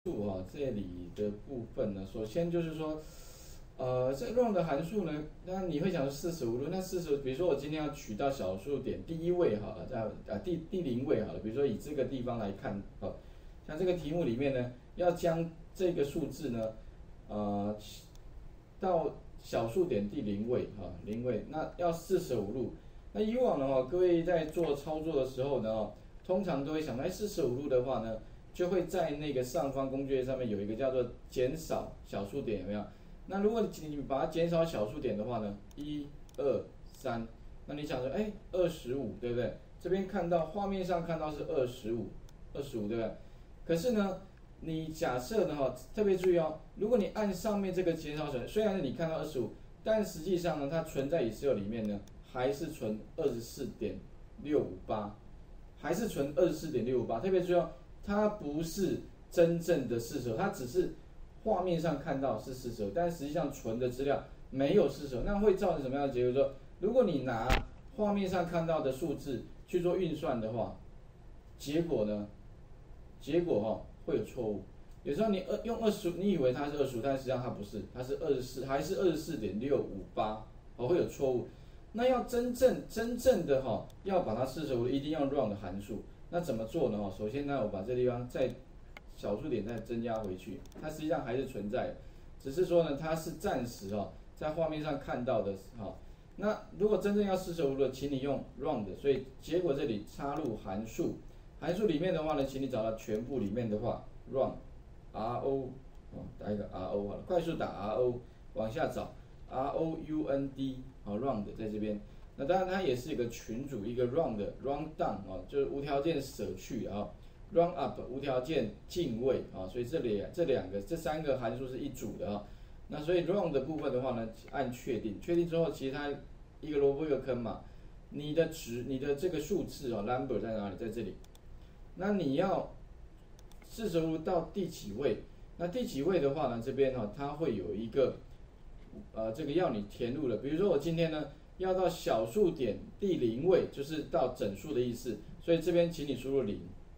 数这里的部分呢，首先就是说，这个 round 的函数呢，那你会想说45度，那比如说我今天要取到小数点第一位好了，第零位好了，比如说以这个地方来看，像这个题目里面呢，要将这个数字呢，到小数点第零位零位，那要45度。那以往的话，各位在做操作的时候呢，通常都会想，45度的话呢，就会在那个上方工具页上面有一个叫做减少小数点，有没有？那如果你把它减少小数点的话呢，1、2、3，那你想说，25，对不对？这边看到画面上看到是25，对不对？可是呢，你假设呢特别注意哦，如果你按上面这个减少存，虽然你看到25，但实际上呢，它存在 Excel 里面呢，还是存24.658，还是存24.658。特别注意哦，它不是真正的45，它只是画面上看到是45，但实际上存的资料没有45，那会造成什么样的结果？说，如果你拿画面上看到的数字去做运算的话，结果呢？会有错误。有时候你用25，你以为它是25，但实际上它不是，它是24，还是24.658，会有错误。那要真正的要把它45，一定要 round 的函数。那怎么做呢？首先呢，我把这地方再小数点再增加回去，它实际上还是存在，只是说呢，它是暂时在画面上看到的那如果真正要45度，请你用 round，所以结果这里插入函数。函数里面的话呢，请你找到全部里面的话 ，run RO 打一个 RO 好了，快速打 RO， 往下找 ROUND round 在这边。那当然它也是一个群组，一个 run down 就是无条件舍去run up 无条件进位所以这三个函数是一组的那所以 run 的部分的话呢，按确定，确定之后，其实它一个萝卜一个坑嘛，你的这个数字number 在哪里？在这里。那你要45度到第几位？那第几位的话呢，这边它会有一个这个要你填入的。比如说我今天呢要到小数点第零位，就是到整数的意思，所以这边请你输入0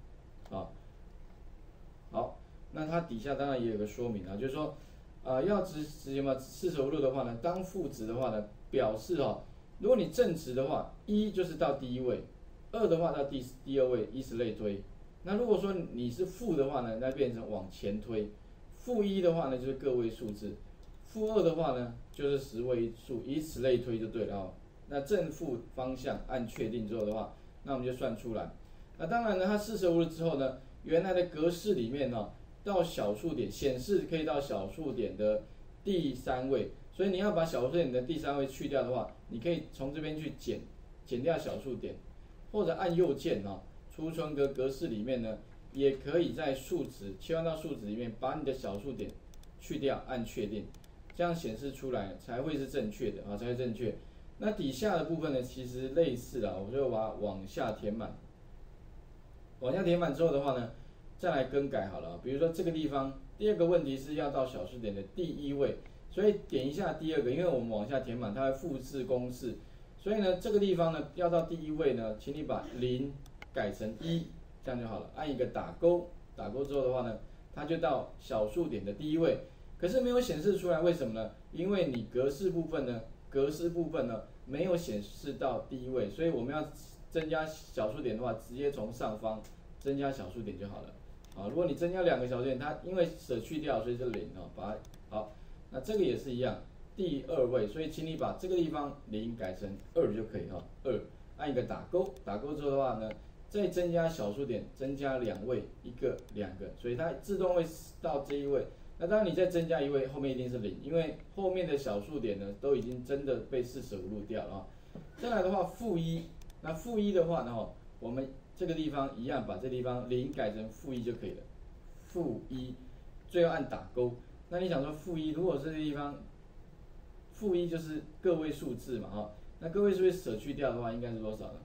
好，那它底下当然也有个说明就是说要执行嘛45度的话呢，当负值的话呢，表示如果你正值的话，1就是到第一位，2的话到第二位，以此类推。那如果说你是负的话呢，那变成往前推，负1的话呢就是个位数字，负2的话呢就是10位数，以此类推就对了那正负方向按确定之后的话，那我们就算出来。那当然呢，它45度之后呢，原来的格式里面到小数点显示可以到小数点的第3位，所以你要把小数点的第3位去掉的话，你可以从这边去减掉小数点，或者按右键储存格式里面呢，也可以在数值切换到数值里面，把你的小数点去掉，按确定，这样显示出来才会是正确的才会正确。那底下的部分呢，其实类似我就把它往下填满。往下填满之后的话呢，再来更改好了比如说这个地方，第二个问题是要到小数点的第一位，所以点一下第二个，因为我们往下填满，它会复制公式，所以呢，这个地方呢要到第一位呢，请你把0改成1，这样就好了。按一个打勾，打勾之后的话呢，它就到小数点的第一位，可是没有显示出来，为什么呢？因为你格式部分呢没有显示到第一位，所以我们要增加小数点的话，直接从上方增加小数点就好了。如果你增加2个小数点，它因为舍去掉，所以是0把它好，那这个也是一样，第2位，所以请你把这个地方0改成2就可以2，按一个打勾，打勾之后的话呢，再增加小数点，增加2位，1个、2个，所以它自动会到这一位。那当然你再增加1位，后面一定是0，因为后面的小数点呢都已经真的被45度掉了再来的话负1，那负1的话呢我们这个地方一样，把这地方0改成负1就可以了。负1，最后按打勾。那你想说负1，如果是这地方负1就是个位数字嘛那个位数舍去掉的话，应该是多少呢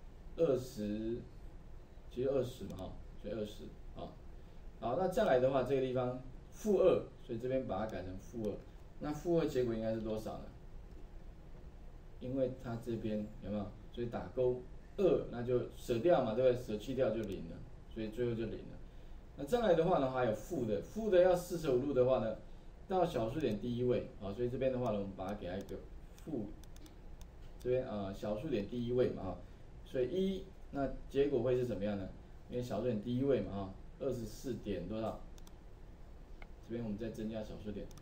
？20，其实20嘛所以20好，那再来的话，这个地方负2，所以这边把它改成负2。那负2结果应该是多少呢？因为它这边有没有？所以打勾2，那就舍掉嘛，对不对？舍去掉就0了，所以最后就0了。 那再来的话呢，还有负的要45度的话呢，到小数点第一位啊，所以这边的话呢，我们把它给它一个负，这边小数点第一位嘛所以那结果会是怎么样呢？因为小数点第一位嘛24点多少？这边我们再增加小数点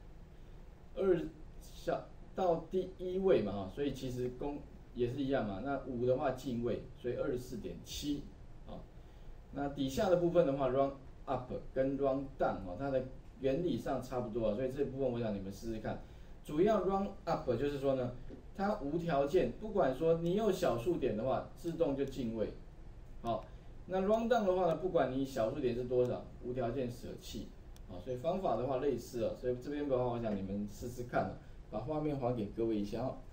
到第一位嘛所以其实也是一样嘛。那5的话进位，所以24.7那底下的部分的话 ，round up 跟 round down 它的原理上差不多所以这部分我想你们试试看。主要 round up 就是说呢，它无条件，不管说你有小数点的话，自动就进位。那 round down 的话呢，不管你小数点是多少，无条件舍弃。所以方法的话类似所以这边的话，我想你们试试看把画面还给各位一下